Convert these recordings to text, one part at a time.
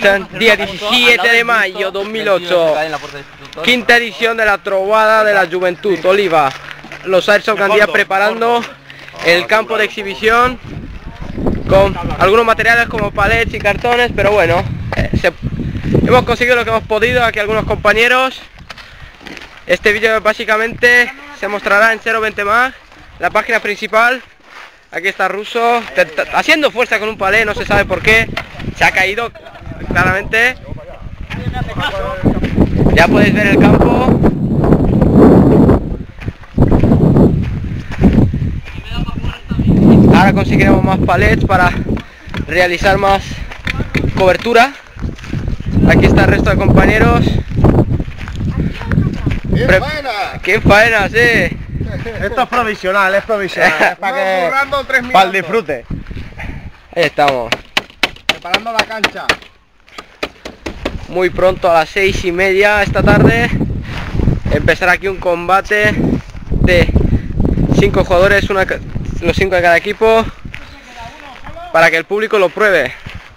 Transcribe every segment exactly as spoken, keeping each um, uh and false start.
están? Día diecisiete de mayo dos mil ocho, quinta edición de la Trovada de la Juventud Oliva. Los Airsoft Gandía preparando el campo de exhibición con algunos materiales como palets y cartones, pero bueno, eh, se, hemos conseguido lo que hemos podido aquí algunos compañeros. Este vídeo básicamente se mostrará en cero veinte mag, la página principal. Aquí está Ruso haciendo fuerza con un palet, no se sabe por qué, se ha caído claramente. Ya podéis ver el campo. Ahora conseguiremos más palets para realizar más cobertura. Aquí está el resto de compañeros. ¡Qué Pre faena! ¡Qué faena, sí! Esto es provisional, es provisional, es para que... para el disfrute. Ahí estamos. Preparando la cancha. Muy pronto a las seis y media esta tarde empezará aquí un combate de cinco jugadores, una, los cinco de cada equipo, para que el público lo pruebe.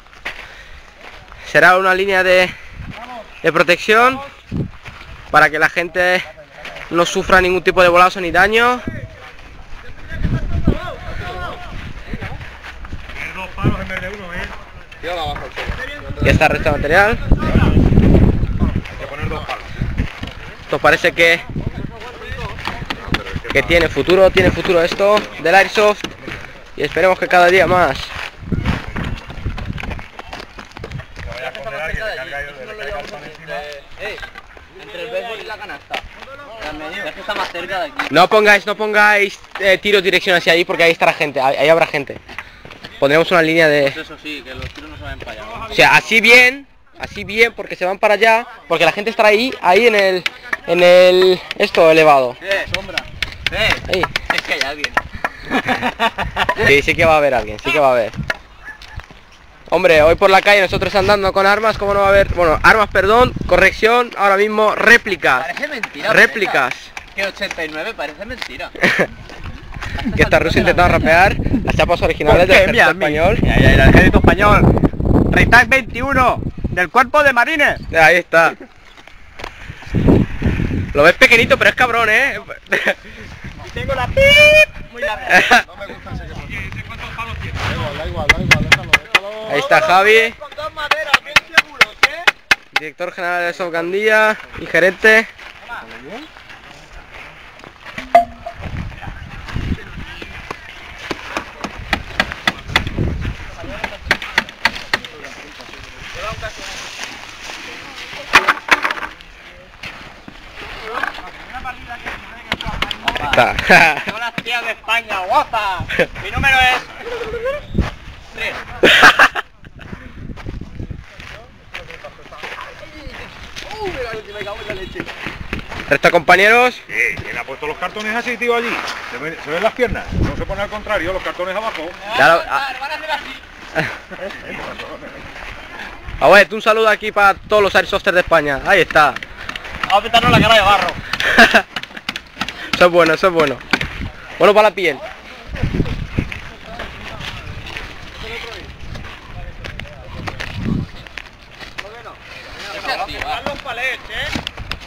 Será una línea de, de protección para que la gente no sufra ningún tipo de bolazo ni daño. Y está el resto de material. Esto parece que que tiene futuro, tiene futuro esto del Airsoft, y esperemos que cada día más. Entre el béisbol y la canasta. Es que está más cerca de aquí. No pongáis, no pongáis eh, tiros dirección hacia ahí, porque ahí estará gente, ahí, ahí habrá gente. Pondremos una línea de... Pues eso sí, que los tiros no se vayan para allá, ¿no? O sea, así bien, así bien, porque se van para allá, porque la gente estará ahí, ahí en el, en el, esto elevado. Eh, sombra. Eh, Ahí. es que hay alguien. Sí, sí que va a haber alguien, sí que va a haber. Hombre, hoy por la calle nosotros andando con armas, ¿cómo no va a haber? Bueno, armas, perdón, corrección, ahora mismo réplicas. Parece mentira. Réplicas. Que ochenta y nueve parece mentira. Que está Ruso intentando rapear las chapas originales del ejército español. Ya, ya, el ejército español. Retac veintiuno del cuerpo de marines. Ahí está. Lo ves pequeñito, pero es cabrón, ¿eh? Y tengo la pip muy larga. No me gusta ese que ¿Cuántos palos tiene? Da igual, da igual, da igual, déjalo, déjalo. Ahí está Javi, Con dos maderas, bien seguros, ¿eh? director general de Airsoft Gandía y gerente. Está. Son las tías de España, guapa. Mi número es tres. ¿Resto de compañeros? Sí, ¿quién ha puesto los cartones así, tío, allí? ¿Se ven, ¿Se ven las piernas? No se pone al contrario, los cartones abajo. Ya lo, a, a ver, un saludo aquí para todos los airsofters de España. Ahí está. Vamos a pintarnos la cara de barro. Eso es bueno, eso es bueno. Bueno para la piel. Los palets, ¿eh?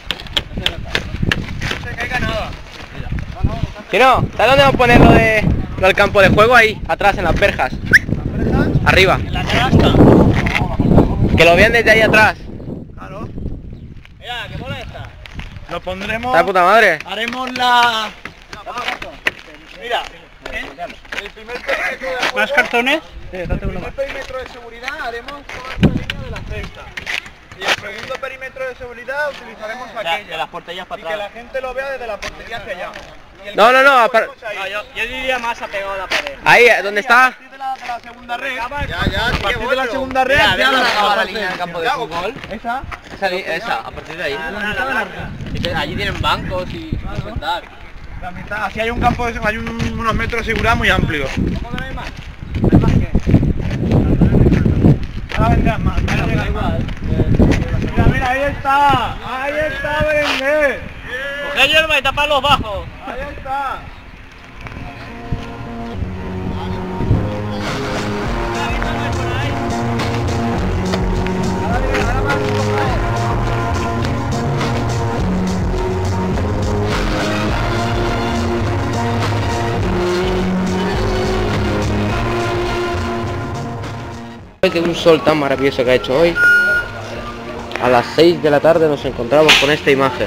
No se caiga nada. Si no, ¿sabes dónde vamos a poner lo, de, lo del campo de juego? Ahí, atrás, en las verjas. Arriba. En la canasta. Que lo vean desde ahí atrás. Claro. Mira, ¿qué bola esta? Lo pondremos... ¿Está de puta madre? Haremos la... Mira, ¿eh? El primer perímetro de ¿más cartones? Sí, el primer perímetro de seguridad haremos toda esta línea de la cesta. Y el segundo perímetro de seguridad utilizaremos aquella. De las porterías para atrás. Y que la gente lo vea desde la portería hacia allá. No, no, no. Apar... no yo, yo diría más apegado a la pared. Ahí, ¿dónde está? A partir de la, de la segunda red. Ya, ya, a partir de la segunda red. Mira, ya ¿ves la, la, la línea del campo de fútbol? Esa. Esa, esa, a partir de ahí. Allí tienen bancos y sentar. La mitad, así hay un campo, de, hay un, unos metros de seguridad muy amplios. ¿Cómo que no hay más? ¿No hay más qué? Ahora vendrán más, ahora vendrán más. Mira, mira, ahí está, ahí está Berenguer. Coge hierba y tapa los bajos. Ahí está. Después de un sol tan maravilloso que ha hecho hoy, a las seis de la tarde nos encontramos con esta imagen.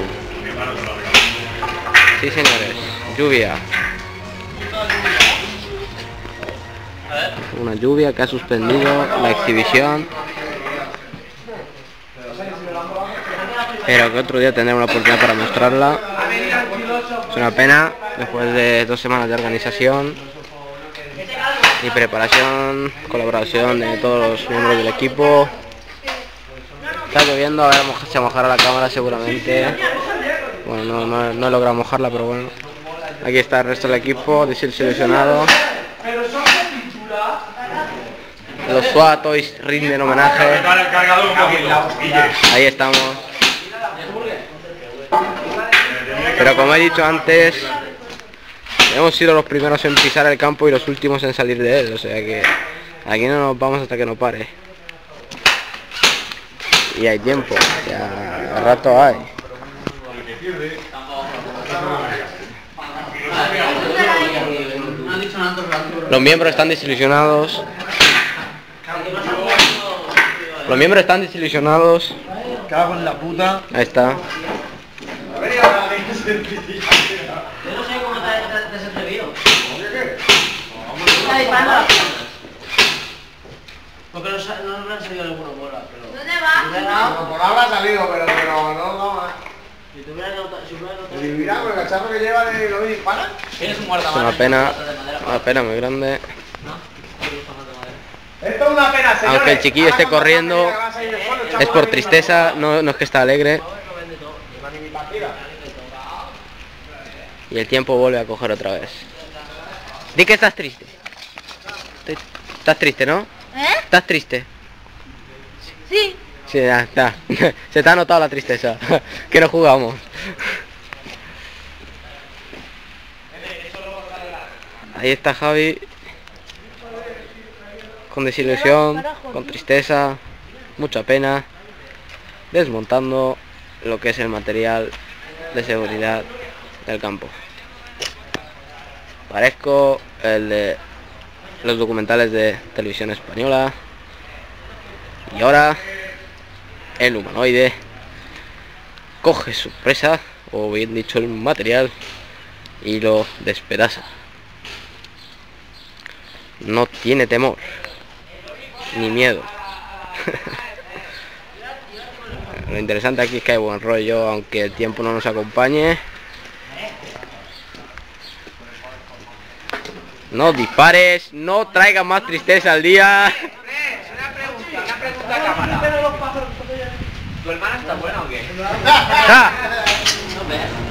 Sí, señores, lluvia. Una lluvia que ha suspendido la exhibición, pero que otro día tendremos la oportunidad para mostrarla. Es una pena, después de dos semanas de organización y preparación, colaboración de todos los miembros del equipo. Está lloviendo, a ver, se mojará la cámara seguramente. Bueno, no, no, no he logrado mojarla, pero bueno. Aquí está el resto del equipo, desilusionado. Los SWAT Toys rinden homenaje. Ahí estamos. Pero como he dicho antes, hemos sido los primeros en pisar el campo y los últimos en salir de él. O sea que aquí no nos vamos hasta que no pare. Y hay tiempo, ya al rato hay. Los miembros están desilusionados. Los miembros están desilusionados. Cago en la puta. Ahí está. Yo no sé cómo te has atrevido. Porque no, no me han salido alguna bola, pero... ¿Dónde va? No, por ahora ha salido, pero, pero no, no. Si te hubiera notado... Si hubiera notado... Si mira, con el cacharro que lleva de lo dispara. Tienes un Es guardamanos. una pena, una pena muy grande. Esto es una pena, señores. Aunque el chiquillo esté corriendo, es por tristeza, no, no es que está alegre. Y el tiempo vuelve a coger otra vez. Di que estás triste. Estás triste, ¿no? ¿Eh? ¿Estás triste? Sí. Sí, ya está. Se te ha notado la tristeza. Que no jugamos. Ahí está Javi. Con desilusión, con tristeza, mucha pena, desmontando lo que es el material de seguridad del campo. Parezco el de los documentales de televisión española. Y ahora el humanoide coge su presa, o bien dicho el material, y lo despedaza. No tiene temor ni miedo. Lo interesante aquí es que hay buen rollo, aunque el tiempo no nos acompañe. No dispares, no traigas más tristeza al día. Una pregunta, una pregunta a cámara. ¿Tu hermana está buena o qué? ¡Ja! No ves.